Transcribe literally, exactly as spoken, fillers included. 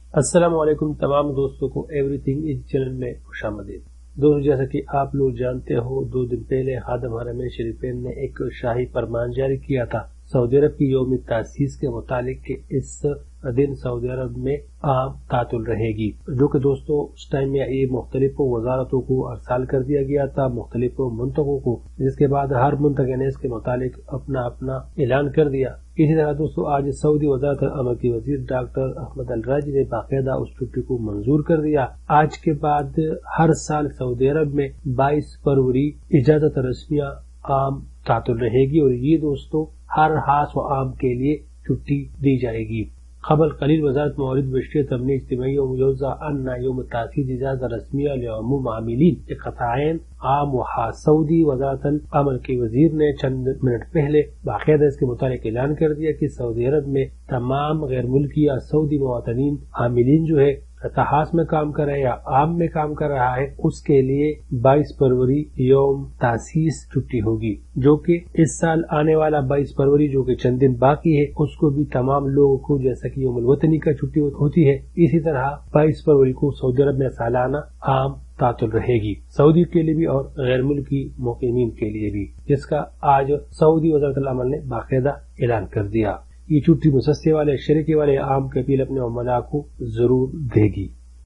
السلام علیکم تمام دوستوں کو ایوری تھنگ اس چینل میں خوش آمدید۔ دوستوں جیسا کہ آپ لوگ جانتے ہو، دو دن پہلے خادم حرمین شریفین نے ایک شاہی فرمان جاری کیا تھا سعودی عرب کی یوم تاسیس کے متعلق کہ اس دن سعودی عرب میں عام تعطل رہے گی، جو کہ دوستوں اس ٹائم میں یہ مختلف وزارتوں کو ارسال کر دیا گیا تھا، مختلف منطقوں کو، جس کے بعد ہر منطقے نے اس کے متعلق اپنا اپنا اعلان کر دیا۔ اسی طرح دوستوں آج سعودی وزارت امر کی وزیر ڈاکٹر احمد الراجی نے باقاعدہ اس چھٹی کو منظور کر دیا۔ آج کے بعد ہر سال سعودی عرب میں بائیس فروری اجازت رسمیہ عام تعطل رہے گی، اور یہ دوستوں ہر خاص و عام کے لیے چھٹی دی جائے گی۔ قبل قلیل وزارت موارد بشریت امنی اجتماعی و مجوزہ ان یوم تاسیس اجازت رسمیہ لعموم عاملین کے قطاعین عام و خاص۔ سعودی وزارت العمل کے وزیر نے چند منٹ پہلے باقاعدہ اس کے متعلق اعلان کر دیا کہ سعودی عرب میں تمام غیر ملکی یا سعودی مواطنین عاملین جو ہے خاص میں کام کر رہا ہے یا عام میں کام کر رہا ہے، اس کے لیے بائیس فروری یوم تاسیس چھٹی ہوگی، جو کہ اس سال آنے والا بائیس فروری جو کہ چند دن باقی ہے اس کو بھی تمام لوگوں کو جیسا کہ یوم الوطنی کا چھٹی ہوتی ہے، اسی طرح بائیس فروری کو سعودی عرب میں سالانہ عام تعطل رہے گی، سعودی کے لیے بھی اور غیر ملکی مقیمین کے لیے بھی، جس کا آج سعودی وزارت العمل نے باقاعدہ اعلان کر دیا۔ یہ چھٹی مسسے والے شرکے والے عام کے اپیل اپنے عملہ کو ضرور دے گی۔